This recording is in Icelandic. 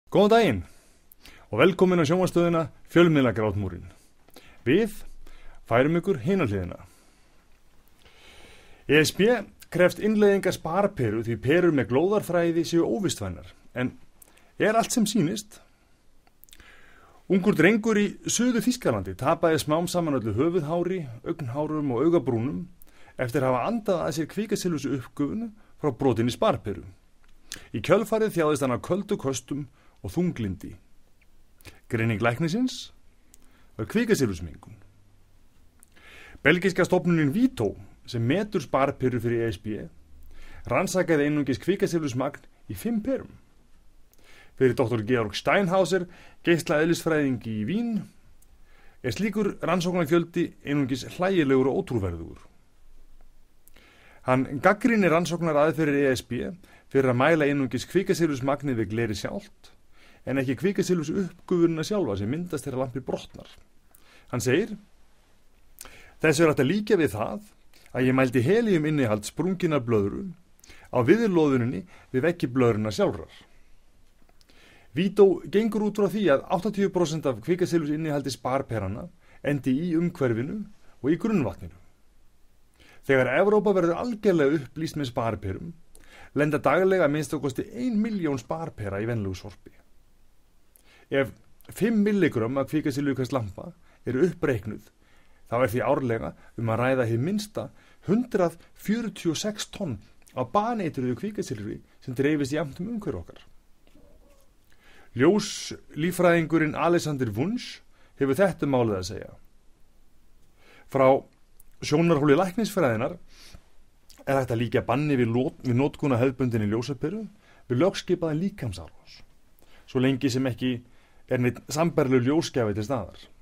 Góðan daginn og velkomin á sjónvarpsstöðina Fjölmiðlagrátmúrin. Við færum ykkur hina hliðina. ESB krefst innleiðingar sparperu því perur með glóðarfræði séu óvistvænar. En allt sem sýnist? Ungur drengur í Suður Þýskalandi tapaði smám saman öllu höfuðhári, augnhárum og augabrúnum eftir að hafa andað að sér kvikasilfurs uppgufunu frá brotinni sparperu. Í kjölfarið þjáðist hann af köldu köstum og þunglindi. Greining læknisins var kvikasilfursmengun. Belgíska stofnunin Vito, sem metur sparperu fyrir ESB, rannsakaði einungis kvikasilfursmagn í 5 perum. Fyrir doktor Georg Steinhauser, geislaeðlisfræðingi í Vín, slíkur rannsóknarfjöldi einungis hlægilegur og ótrúverðugur. Hann gagnrýnir rannsóknar aðferðir ESB fyrir að mæla einungis kvikasilfursmagnið við gleri sjálft, en ekki kvikasilfurs uppgufunina sjálfa sem myndast þegar lampir brotnar. Hann segir: þessu hægt að líkja við það að ég mældi helium innihald sprunginnar blöðru á viðurlóðuninni við veggi blöðruna sjálfrar. Vító gengur út frá því að 80% af kvikasilfurs innihaldi sparperana endi í umhverfinu og í grunnvatninu. Þegar Evrópa verður algjörlega upplýst með sparperum, lenda daglega minnst okkosti 1 milljón sparpera í venlegu sorpi. Ef 5 milligram af kvikasilfur hvers lampa eru uppreiknuð, þá því árlega að ræða hið minnsta 146 tonn af baneitruðu kvikasilfri sem dreifist jafnt umhverfi okkar. Ljóslíffræðingurinn Alexander Wunsch hefur þetta málið að segja. Frá sjónarhóli læknisfræðinar hægt að líkja banni við notkun hefðbundinni ljósaperu við lögskipaðan líkamsárás, svo lengi sem ekki neitt sambærilegur ljósgjafi til staðar.